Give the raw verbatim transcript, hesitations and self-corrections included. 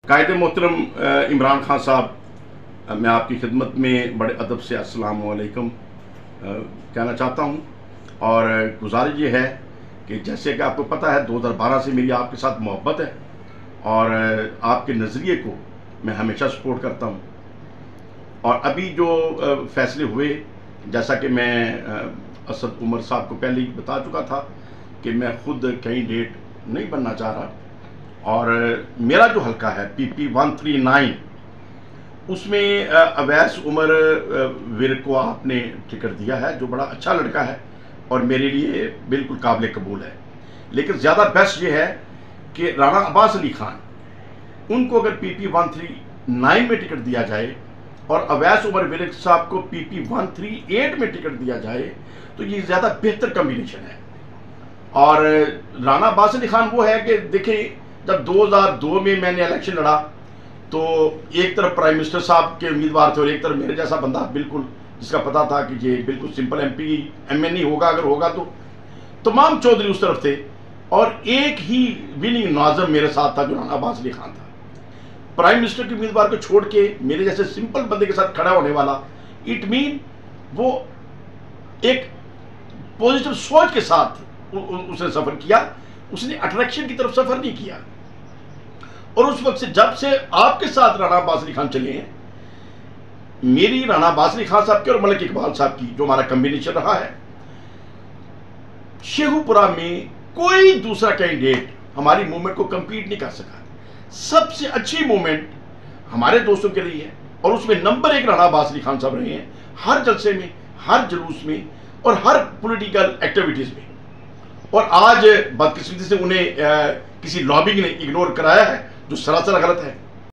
कायदे मोहतरम इमरान खान साहब, मैं आपकी खिदमत में बड़े अदब से अस्सलाम वालेकुम कहना चाहता हूँ। और गुजारिश ये है कि जैसे कि आपको पता है दो हज़ार बारह से मेरी आपके साथ मोहब्बत है और आपके नज़रिए को मैं हमेशा सपोर्ट करता हूँ। और अभी जो फैसले हुए, जैसा कि मैं असद उमर साहब को पहले ही बता चुका था कि मैं खुद कैंडिडेट नहीं बनना चाह रहा, और मेरा जो हल्का है P P one three nine, उसमें अवैस उमर विर्क को आपने टिकट दिया है, जो बड़ा अच्छा लड़का है और मेरे लिए बिल्कुल काबिल कबूल है। लेकिन ज़्यादा बेस्ट ये है कि राणा अब्बास अली खान, उनको अगर P P one three nine में टिकट दिया जाए और अवैस उमर विर्क साहब को P P one three eight में टिकट दिया जाए तो ये ज़्यादा बेहतर कम्बिनेशन है। और राणा अब्बास अली खान वो है कि देखिए, जब दो हज़ार दो में मैंने इलेक्शन लड़ा तो एक तरफ प्राइम मिनिस्टर साहब के उम्मीदवार थे और एक तरफ मेरे जैसा बंदा, बिल्कुल जिसका पता था कि ये बिल्कुल simple M P M N E होगा, अगर होगा तो। तमाम चौधरी उस तरफ थे और एक ही विनिंग नाज़म मेरे साथ था, जो राणा अब्बास अली खान था। प्राइम मिनिस्टर के उम्मीदवार को छोड़ के मेरे जैसे सिंपल बंदे के साथ खड़ा होने वाला, इट मीन वो एक पॉजिटिव सोच के साथ उसने सफर किया, उसने अट्रैक्शन की तरफ सफर नहीं किया। और उस वक्त से, जब से आपके साथ राणा अब्बास अली खान चले हैं, मेरी राणा अब्बास अली खान साहब की और मलिक इकबाल साहब की जो हमारा कॉम्बिनेशन रहा है, शेखुपुरा में कोई दूसरा कैंडिडेट हमारी मूवमेंट को कंपीट नहीं कर सका। सबसे अच्छी मूवमेंट हमारे दोस्तों के रही है और उसमें नंबर एक राणा अब्बास अली खान साहब रहे हैं, हर जलसे में, हर जुलूस में और हर पॉलिटिकल एक्टिविटीज में। और आज बदकिस्मती से उन्हें आ, किसी लॉबिंग ने इग्नोर कराया है, जो सरासर गलत है।